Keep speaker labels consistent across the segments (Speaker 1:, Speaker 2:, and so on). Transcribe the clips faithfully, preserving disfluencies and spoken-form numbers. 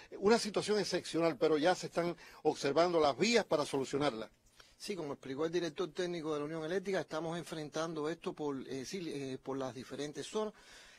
Speaker 1: una situación excepcional, pero ya se están observando las vías para solucionarla.
Speaker 2: Sí, como explicó el director técnico de la Unión Eléctrica, estamos enfrentando esto por, eh, sí, eh, por las diferentes zonas,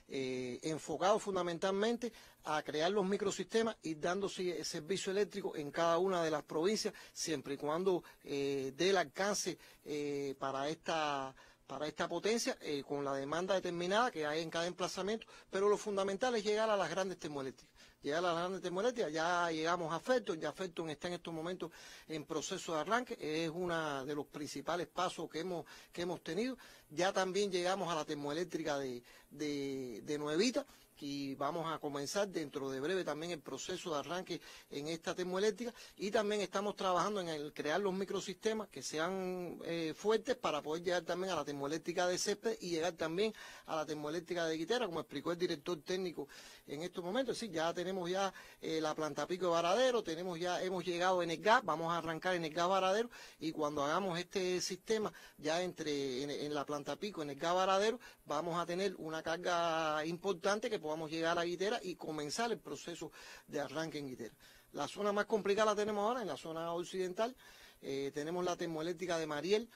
Speaker 2: eh, enfocado fundamentalmente a crear los microsistemas y dando servicio eléctrico en cada una de las provincias, siempre y cuando eh, dé el alcance eh, para esta para esta potencia, eh, con la demanda determinada que hay en cada emplazamiento, pero lo fundamental es llegar a las grandes termoeléctricas. Llegar a las grandes termoeléctricas, ya llegamos a Felton, ya Felton está en estos momentos en proceso de arranque, es uno de los principales pasos que hemos, que hemos tenido. Ya también llegamos a la termoeléctrica de, de, de Nuevita, y vamos a comenzar dentro de breve también el proceso de arranque en esta termoeléctrica, y también estamos trabajando en el crear los microsistemas que sean eh, fuertes para poder llegar también a la termoeléctrica de Césped y llegar también a la termoeléctrica de Guitera, como explicó el director técnico en estos momentos. Sí, ya tenemos ya eh, la planta pico de Varadero, tenemos ya, hemos llegado en el gas, vamos a arrancar en el gas Varadero, y cuando hagamos este sistema ya entre en, en la planta pico, en el gas Varadero, vamos a tener una carga importante que podamos llegar a Guitera y comenzar el proceso de arranque en Guitera. La zona más complicada la tenemos ahora en la zona occidental. Eh, tenemos la termoeléctrica de Mariel,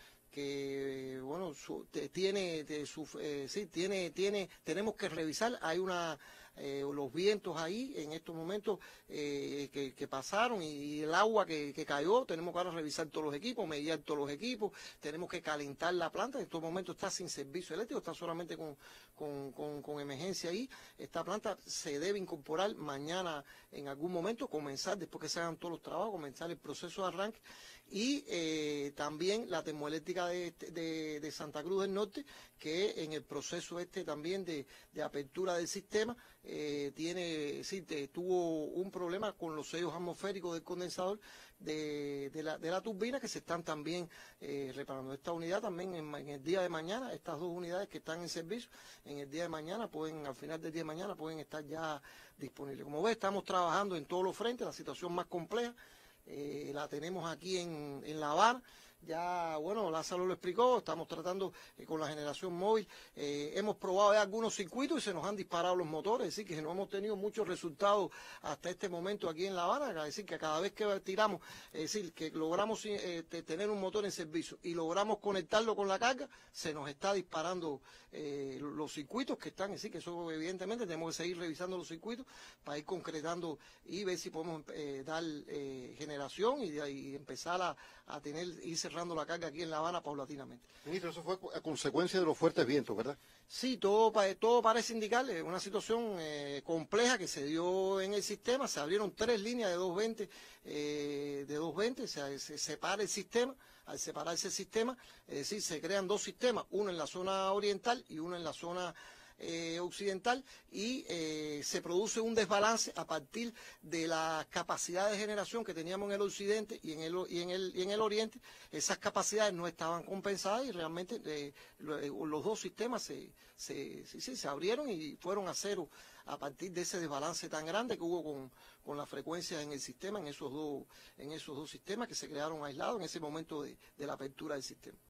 Speaker 2: que bueno, su, te, tiene, te, su, eh, sí, tiene, tiene, tenemos que revisar, hay una, eh, los vientos ahí en estos momentos eh, que, que pasaron, y, y el agua que, que cayó, tenemos que ahora revisar todos los equipos, medir todos los equipos, tenemos que calentar la planta, en estos momentos está sin servicio eléctrico, está solamente con, con, con, con emergencia ahí. Esta planta se debe incorporar mañana en algún momento, comenzar, después que se hagan todos los trabajos, comenzar el proceso de arranque. Y eh, también la termoeléctrica de, de, de Santa Cruz del Norte, que en el proceso este también de, de apertura del sistema, eh, tiene, sí, te, tuvo un problema con los sellos atmosféricos del condensador de, de, la, de la turbina, que se están también eh, reparando. Esta unidad también en, en el día de mañana, estas dos unidades que están en servicio, en el día de mañana pueden, al final del día de mañana pueden estar ya disponibles. Como ves, estamos trabajando en todos los frentes, la situación más compleja. Eh, la tenemos aquí en, en La Habana. Ya, bueno, Lázaro lo explicó, estamos tratando eh, con la generación móvil, eh, hemos probado ya algunos circuitos y se nos han disparado los motores, es decir, que no hemos tenido muchos resultados hasta este momento aquí en La Habana, es decir, que cada vez que tiramos, es decir, que logramos eh, tener un motor en servicio y logramos conectarlo con la carga, se nos está disparando eh, los circuitos que están, es decir, que eso evidentemente tenemos que seguir revisando los circuitos para ir concretando y ver si podemos eh, dar eh, generación y, y empezar a, a tener, ir cerrando la carga aquí en La Habana paulatinamente.
Speaker 1: Ministro, eso fue a consecuencia de los fuertes vientos, ¿verdad?
Speaker 2: Sí, todo, todo parece indicarle una situación eh, compleja que se dio en el sistema. Se abrieron tres líneas de doscientos veinte, eh, de doscientos veinte, se, se separa el sistema. Al separarse el sistema, es decir, se crean dos sistemas, uno en la zona oriental y uno en la zona Eh, occidental, y eh, se produce un desbalance a partir de las capacidades de generación que teníamos en el occidente y en el, y en el, y en el oriente. Esas capacidades no estaban compensadas y realmente eh, los dos sistemas se, se, sí, sí, se abrieron y fueron a cero a partir de ese desbalance tan grande que hubo con, con la frecuencia en el sistema, en esos dos, en esos dos sistemas que se crearon aislados en ese momento de, de la apertura del sistema.